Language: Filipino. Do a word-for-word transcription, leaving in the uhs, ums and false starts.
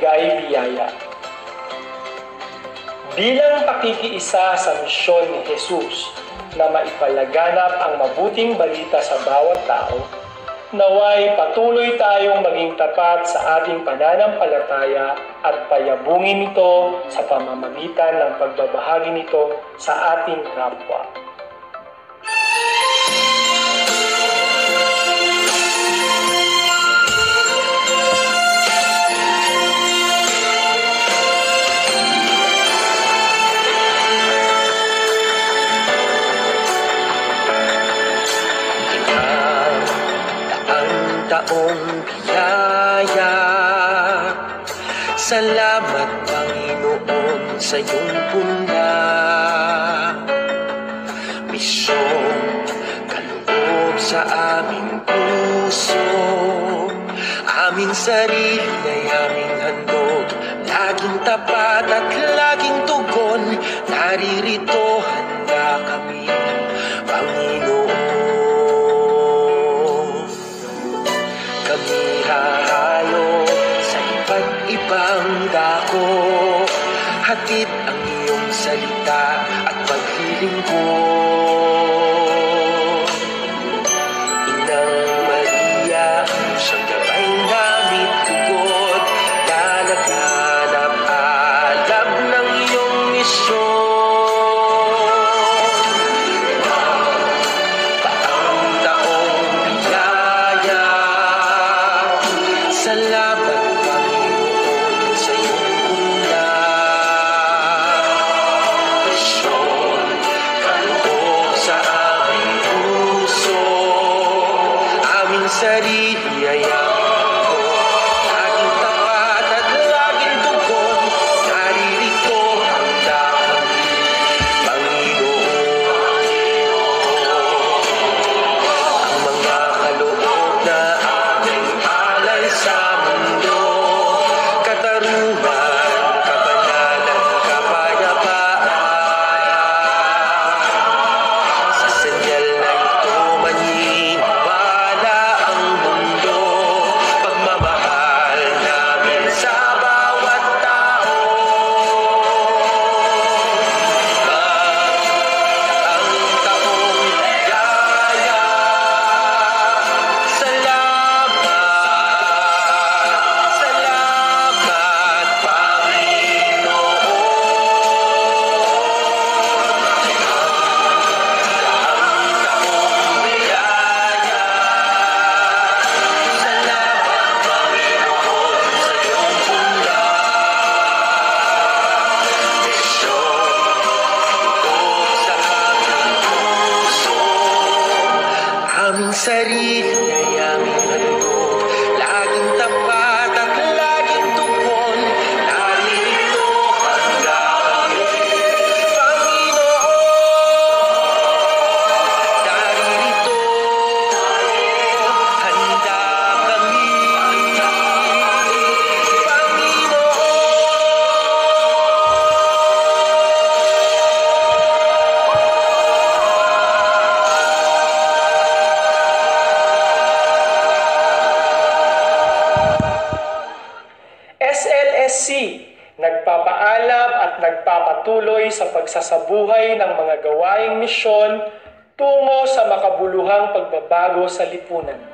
ibigay biyaya. Bilang pakikiisa sa misyon ni Jesus na maipalaganap ang mabuting balita sa bawat tao, naway patuloy tayong maging tapat sa ating pananampalataya at payabungin ito sa pamamagitan ng pagbabahagi nito sa ating kapwa. Taong biyaya, salamat Panginoon sa iyong punda. Misyong kaloob sa aming puso, aming sarili ay aming handog, laging tapat at laging tugon. Naririto handa kami, Panginoon. Kami hahalo sa iba't ibang dako, hatid ang iyong salita at paglilingkod. Inang Maria, siyang gabay namit tugod, lalaghanap alab ng iyong misyon. Salamat Panginoon sa iyong punda. Misyon, kaloob sa aming puso, aming sarili ay aming handog, laging tapat at laging tugon. Naririto handa kami, Panginoon. Ang mga kaloob na aming alay sa mundo, katarungan, kabanalan, kapayapaan. Sa senyal na ito maniniwala ang mundo, pagmamahal namin sa bawat tao. Ang taong biyaya, salamat. Salamat, Panginoon. Ang taong biyaya, salamat, Panginoon, sa iyong punda. Misyon, kaloob sa aming puso, aming sarili ay aming handog, laging tapat at laging tugon. Naririto handa kami, Panginoon. Naririto handa kami, S L S C, nagpapaalam at nagpapatuloy sa pagsasabuhay ng mga gawaing misyon tungo sa makabuluhang pagbabago sa lipunan.